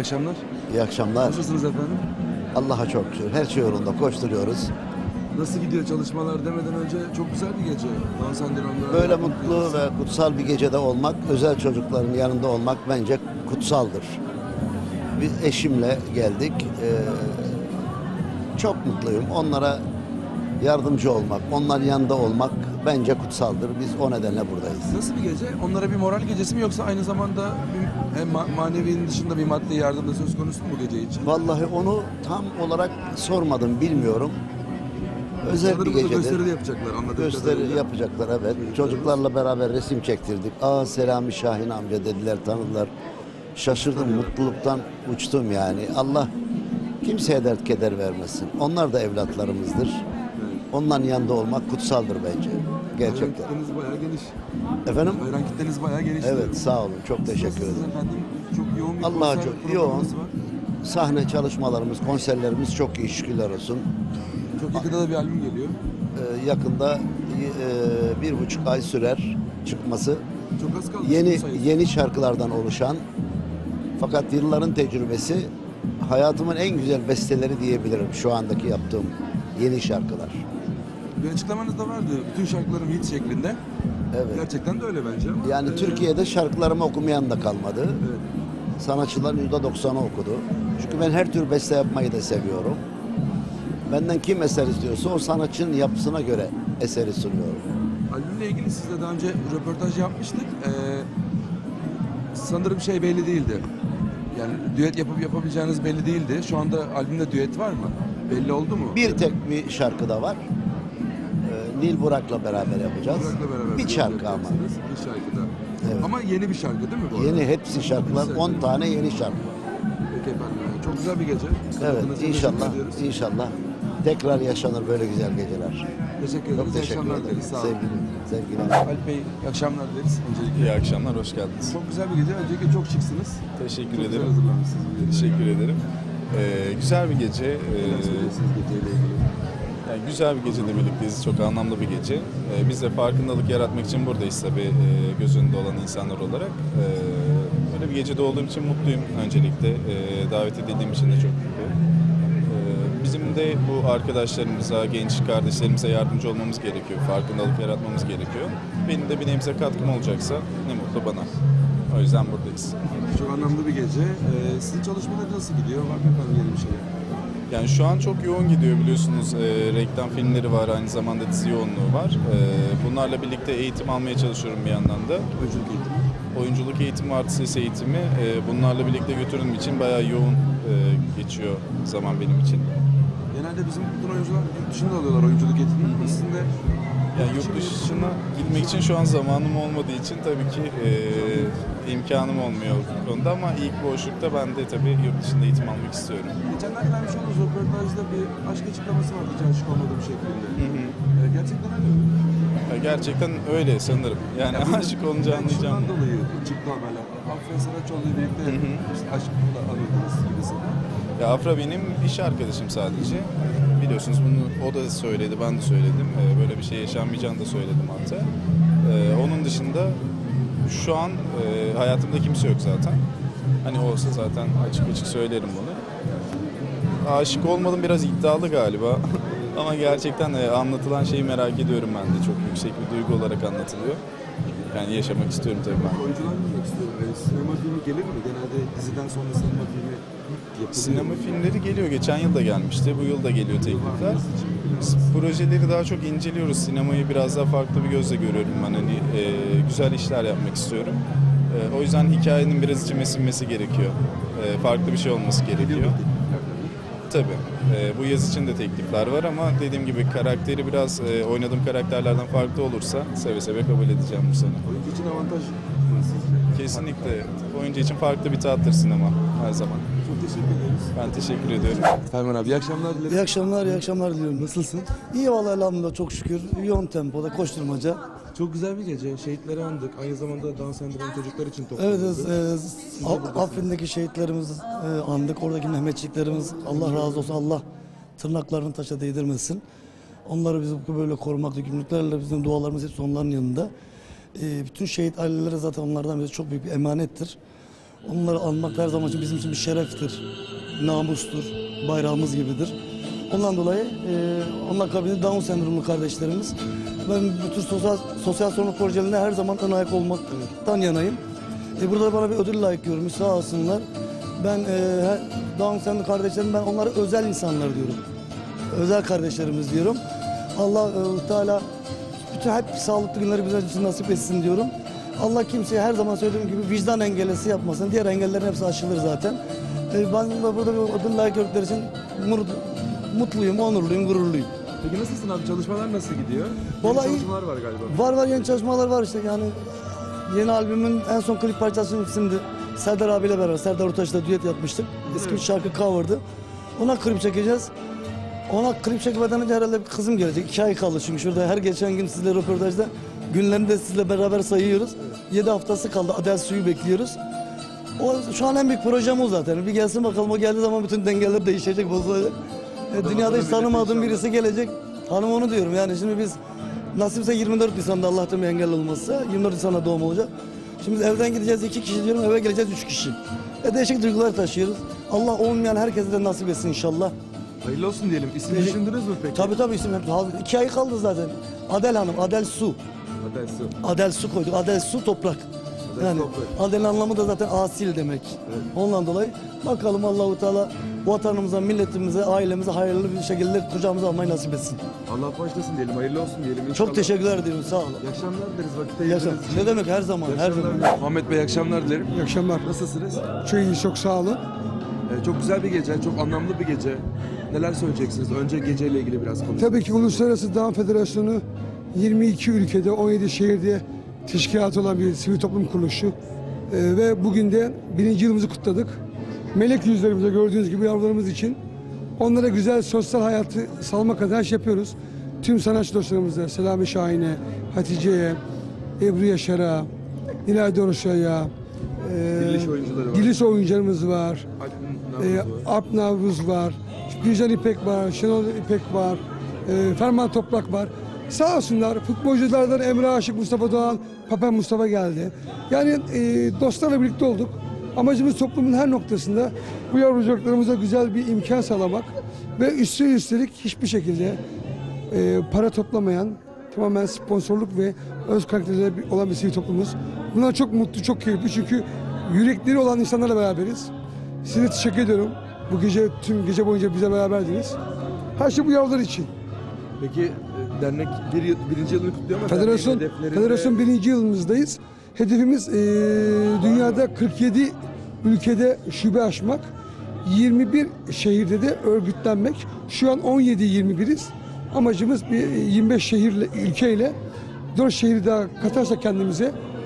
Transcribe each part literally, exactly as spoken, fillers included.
akşamlar. İyi akşamlar. Nasılsınız efendim? Allah'a çok şükür. Her şey yolunda. Koşturuyoruz. Nasıl gidiyor çalışmalar demeden önce çok güzel bir gece. Down sendromunda. Böyle mutlu ve kutsal bir gecede olmak, özel çocukların yanında olmak bence kutsaldır. Biz eşimle geldik. Ee, çok mutluyum. Onlara yardımcı olmak, onların yanında olmak bence kutsaldır. Biz o nedenle buradayız. Nasıl bir gece? Onlara bir moral gecesi mi yoksa aynı zamanda bir, hem ma- manevinin dışında bir maddi yardım da söz konusu mu bu gece için? Vallahi onu tam olarak sormadım, bilmiyorum. Özel Sanırım bir burada gecedir. gösteri de yapacaklar anladığım Gösteri kadarıyla. yapacaklar, evet. Çocuklarla beraber resim çektirdik. Aa Selami Şahin amca dediler, tanıdılar. Şaşırdım, mutluluktan uçtum yani. Allah kimseye dert keder vermesin. Onlar da evlatlarımızdır. Onların yanında olmak kutsaldır bence. Hayran Gerçekten. kitleniz bayağı geniş. Efendim? Hayran kitleniz bayağı geniş. Evet, sağ olun. Çok Siz teşekkür nasılsınız ederim. efendim? Çok yoğun bir Allah'a konser çok programınız yoğun. var. Sahne çalışmalarımız, konserlerimiz çok iyi, şükürler olsun. Çok yakında da bir albüm geliyor. Ee, yakında e, bir buçuk ay sürer çıkması. Çok az kaldı. Yeni Şimdi sayısı. yeni şarkılardan oluşan, fakat yılların tecrübesi, hayatımın en güzel besteleri diyebilirim şu andaki yaptığım yeni şarkılar. Bir açıklamanız da vardı. Bütün şarkılarım hit şeklinde. Evet. Gerçekten de öyle bence ama. Yani e, Türkiye'de şarkılarımı okumayan da kalmadı. Evet. Sanatçıların yüzde doksanı okudu. Çünkü ben her tür beste yapmayı da seviyorum. Benden kim eser istiyorsa o sanatçının yapısına göre eseri sunuyorum. Albümle ilgili sizle daha önce röportaj yapmıştık. Ee, sanırım şey belli değildi. Yani düet yapıp yapabileceğiniz belli değildi. Şu anda albümde düet var mı? Belli oldu mu? Bir tek bir şarkı da var. Ee, Nil Burak'la beraber yapacağız. Burak'la beraber bir düet şarkı ama. yapacaksınız. Bir şarkı da. Evet. Ama yeni bir şarkı değil mi bu arada? Yeni hepsi şarkılar. Hepsi on şarkı. tane yeni şarkı. Peki efendim. Çok güzel bir gece. Evet, Katıldığınız için inşallah, teşekkür ediyoruz. inşallah tekrar yaşanır böyle güzel geceler. Teşekkür ederiz. Çok İyi teşekkür akşamlar ederim. dileriz. Sağ olun. Sevgili, sevgili. Alp Bey, iyi akşamlar dileriz. Öncelikle. İyi akşamlar, hoş geldiniz. Çok güzel bir gece. Öncelikle çok şıksınız. Teşekkür Çok güzel ederim. hazırlanmışsınız. bu gece. Teşekkür ederim. Ee, güzel bir gece. Ee, Neler söyleyeceksiniz geceyle ilgili? yani güzel bir gecede birlikteyiz. Çok anlamlı bir gece. Ee, biz de farkındalık yaratmak için buradayız tabii, e, göz önünde olan insanlar olarak. Ee, böyle bir gecede olduğum için mutluyum öncelikle. Ee, davet edildiğim için de çok mutluyum. Ee, bizim de bu arkadaşlarımıza, genç kardeşlerimize yardımcı olmamız gerekiyor. Farkındalık yaratmamız gerekiyor. Benim de bir nebze katkım olacaksa ne mutlu bana. O yüzden buradayız. Çok anlamlı bir gece. Ee, sizin çalışmalar nasıl gidiyor? Var mı efendim yeni bir şey? Yani şu an çok yoğun gidiyor biliyorsunuz. E, reklam filmleri var, aynı zamanda dizi yoğunluğu var. E, bunlarla birlikte eğitim almaya çalışıyorum bir yandan da. Oyunculuk eğitimi. Oyunculuk eğitimi artı ses eğitimi. E, bunlarla birlikte götürdüğüm için bayağı yoğun e, geçiyor zaman benim için. Genelde bizim bütün oyuncular yurt dışında alıyorlar oyunculuk eğitimini ama sizin de Yani yurt dışına gitmek için şu an zamanım olmadığı için tabii ki e, imkanım olmuyor bu konuda, ama ilk boşlukta ben de tabii yurt dışında eğitim almak istiyorum. geçenlerde vermiş olduğunuz röportajda bir aşk açıklaması vardı hiç aşık olmadığım şeklinde. Hı hı. Ee, gerçekten öyle mi? Ya gerçekten öyle sanırım. Yani Ya aşık olunca yani anlayacağım. şundan dolayı çıktı haberler. Afra Saraçoğlu'yla birlikte Hı hı. işte aşkla anıldınız gibisinden. Ya Afra benim iş arkadaşım sadece. Biliyorsunuz bunu o da söyledi, ben de söyledim. Ee, böyle bir şey yaşanmayacağını da söyledim hatta. Ee, onun dışında şu an e, hayatımda kimse yok zaten. Hani olsa zaten açık açık söylerim bunu. Aşık olmadım biraz iddialı galiba. Ama gerçekten e, anlatılan şeyi merak ediyorum ben de. Çok yüksek bir duygu olarak anlatılıyor. Yani yaşamak istiyorum tabii ben. Oyuncular bilmek istiyorum. Ee, sinema filmi gelir mi? Genelde diziden sonra sinema filmi yapılıyor. Sinema filmleri geliyor. Geçen yıl da gelmişti. Bu yıl da geliyor teklifler. Biz projeleri daha çok inceliyoruz. Sinemayı biraz daha farklı bir gözle görüyorum ben. Hani e, güzel işler yapmak istiyorum. E, o yüzden hikayenin biraz içime sinmesi gerekiyor. E, farklı bir şey olması gerekiyor. Tabii. E, bu yaz için de teklifler var ama dediğim gibi karakteri biraz e, oynadığım karakterlerden farklı olursa seve seve kabul edeceğim bu sene. Oyuncu için avantaj mı sizce? Kesinlikle. Oyuncu için farklı bir tattır sinema her zaman. Çok teşekkür ederiz. Ben teşekkür ediyorum. Ferman abi iyi akşamlar dileriz. İyi akşamlar, iyi akşamlar diliyorum. Nasılsın? İyi vallahi elhamdülillah çok şükür. Yoğun tempoda koşturmaca. Çok güzel bir gece. Şehitleri andık. Aynı zamanda Down sendromu çocuklar için Evet, toplanıldı. e, Af- Afrin'deki şehitlerimizi e, andık. Oradaki Mehmetçiklerimiz Allah razı olsun. Allah tırnaklarını taşa değdirmesin. Onları biz böyle korumakta yükümlülüklerle bizim dualarımız hepsi onların yanında. E, bütün şehit aileleri zaten onlardan bize çok büyük bir emanettir. Onları anmak her zaman için bizim için bir şereftir, namustur, bayrağımız gibidir. Ondan dolayı e, onun akabinde Down sendromlu kardeşlerimiz. Ben bu tür sosyal, sosyal sorumluluk projelerine her zaman ön ayak olmaktan yanayım. E, burada bana bir ödül layık görmüş, sağ olsunlar. Ben e, Down sendromlu kardeşlerim, ben onlara özel insanlar diyorum. Özel kardeşlerimiz diyorum. Allah e, Teala bütün hep sağlıklı günleri bize için nasip etsin diyorum. Allah kimseye her zaman söylediğim gibi vicdan engelesi yapmasın. Diğer engellerin hepsi aşılır zaten. E, ben de burada bir ödül layık gördükleri için mutluyum, onurluyum, gururluyum. Peki nasılsın abi? Çalışmalar nasıl gidiyor? Vallahi Yeni çalışmalar var galiba. Var var yeni çalışmalar var işte yani. Yeni albümün en son klip parçası şimdi Serdar abiyle beraber, Serdar Ortaç'la düet yapmıştık. Eski bir şarkı cover'dı. Ona klip çekeceğiz. Ona klip çekmeden önce herhalde bir kızım gelecek. İki ay kaldı çünkü şurada her geçen gün sizle röportajda günlerini de sizle beraber sayıyoruz. Yedi haftası kaldı. Adel Su'yu bekliyoruz. O şu an en büyük projem o zaten. Bir gelsin bakalım, o geldiği zaman bütün dengeler değişecek, bozulacak. E, dünyada hiç tanımadığım birisi gelecek. Hanım onu diyorum yani şimdi biz nasipse yirmi dört Nisan'da Allah'tan bir engel olmazsa yirmi dört Nisan'da doğum olacak. Şimdi biz evden gideceğiz iki kişi diyorum, eve geleceğiz üç kişi. E, değişik duygular taşıyoruz. Allah olmayan herkese de nasip etsin inşallah. Hayırlı olsun diyelim. İsim Peki. düşündünüz mü peki? Tabii tabii isim hep. İki ay kaldı zaten. Adel Hanım, Adel Su. Adel Su. Adel Su koyduk. Adel Su toprak. Adel Yani toprak. Adel'in anlamı da zaten asil demek. Ondan dolayı bakalım Allahu Teala vatanımıza, milletimize, ailemize hayırlı bir şekilde kucağımıza almayı nasip etsin. Allah başlasın diyelim. Hayırlı olsun diyelim. İnşallah. Çok teşekkürler ediyorum. Sağ olun. İyi akşamlar dileriz. Vakit Yaşam. ayırdığınız için. Ne demek her zaman, İyi her akşamlar. zaman. Muhammed Bey iyi akşamlar dilerim. İyi akşamlar. Nasılsınız? Çok iyi, çok sağ olun. Ee, çok güzel bir gece, çok anlamlı bir gece. Neler söyleyeceksiniz? Önce geceyle ilgili biraz konuşalım. Tabii ki Uluslararası Down Federasyonu yirmi iki ülkede, on yedi şehirde teşkilat olan bir sivil toplum kuruluşu. Ee, ve bugün de birinci yılımızı kutladık. Melek yüzlerimize gördüğünüz gibi yavrularımız için onlara güzel sosyal hayatı sağlamak adına her şey yapıyoruz. Tüm sanatçı dostlarımıza, Selami Şahin'e, Hatice'ye, Ebru Yaşar'a, Nilay Doruşay'a, e, Diriliş oyuncuları var. Diriliş oyuncularımız var. Alp E, Navuz var. Alp Navuz var, Bircan İpek var, Şenol İpek var, e, Ferman Toprak var. Sağ olsunlar futbolculardan Emre Aşık, Mustafa Doğan, Papen Mustafa geldi. Yani e, dostlarla birlikte olduk. Amacımız toplumun her noktasında bu yavrucaklarımıza güzel bir imkan sağlamak ve üstüne üstelik hiçbir şekilde e, para toplamayan, tamamen sponsorluk ve öz karakterleri olan bir sivil toplumumuz. Bunlar çok mutlu, çok keyifli çünkü yürekleri olan insanlarla beraberiz. Size teşekkür ediyorum. Bu gece, tüm gece boyunca bize beraberdiniz. Her şey bu yavrular için. Peki e, dernek bir, yıl- birinci yılını kutluyor mu? Federasyon, Derneğin hedeflerinde- Federasyon birinci yılımızdayız. Hedefimiz eee, dünyada kırk yedi ülkede şube açmak, yirmi bir şehirde de örgütlenmek. Şu an on yedi yirmi biriz. Amacımız bir yirmi beş şehirle, ülkeyle dört şehri daha katarsak kendimize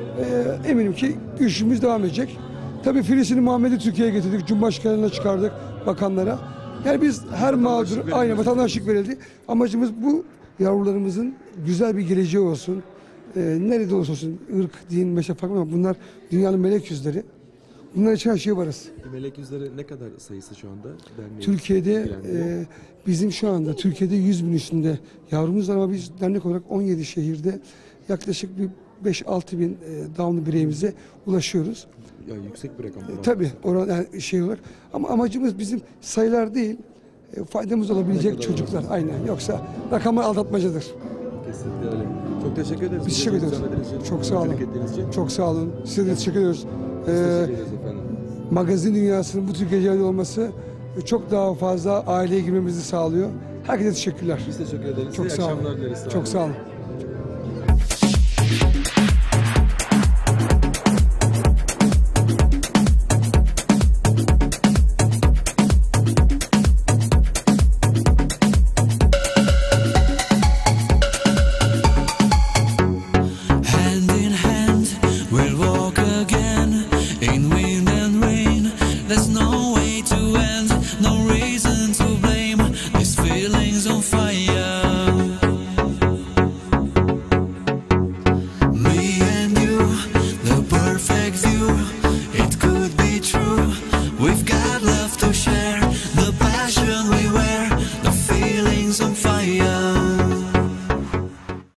eee, eminim ki güçümüz devam edecek. Tabii Filistin'i Muhammed'i Türkiye'ye getirdik, Cumhurbaşkanı'na çıkardık, bakanlara. Yani biz her mağdur, verildi. aynı vatandaşlık verildi. Amacımız bu yavrularımızın güzel bir geleceği olsun. Ee, nerede olursa olsun, ırk, din, meşe farklı ama bunlar dünyanın melek yüzleri. Bunlar için her şeye varız. Melek yüzleri ne kadar sayısı şu anda? Derneğin Türkiye'de ilgilendiği? e, bizim şu anda Türkiye'de yüz bin üstünde yavrumuz var ama biz dernek olarak on yedi şehirde yaklaşık bir beş altı bin e, Down'lu bireyimize ulaşıyoruz. Ya yüksek bir rakam. E, tabii oran yani şey olarak ama amacımız bizim sayılar değil, e, faydamız olabilecek çocuklar aynen. Yoksa rakamlar aldatmacadır. Kesinlikle öyle. Çok teşekkür ederiz. Biz teşekkür ederiz. Düzenlediğiniz için, Çok sağ olun. öncülük ettiğiniz için. Çok sağ olun. Size de teşekkür ediyoruz. Biz Ee, teşekkür ederiz efendim. magazin dünyasının bu tür gecelerde olması çok daha fazla aileye girmemizi sağlıyor. Herkese teşekkürler. Biz teşekkür ederiz. Çok İyi sağ olun. akşamlar dileriz. Çok sağ olun.